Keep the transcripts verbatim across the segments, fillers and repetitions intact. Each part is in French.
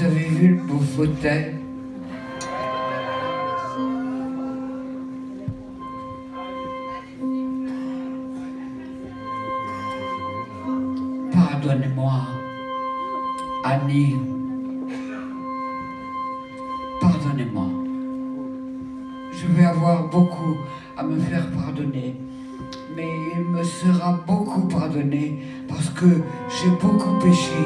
avez vu le beau fauteuil? Pardonnez-moi, Annie. Pardonnez-moi. Je vais avoir beaucoup à me faire pardonner. Mais il me sera beaucoup pardonné parce que j'ai beaucoup péché.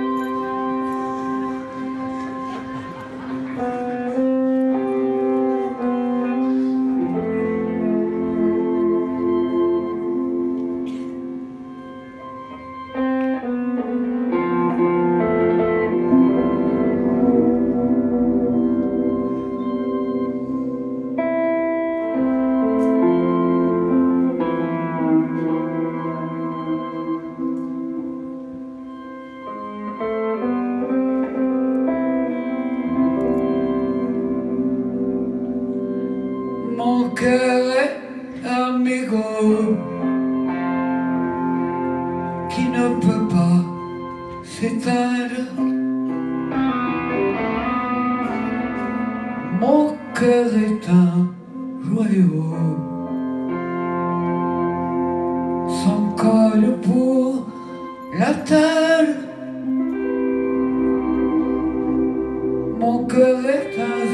Mon cœur est amigo qui ne peut pas s'éteindre. Mon cœur est un joyau sans colle pour l'atteindre.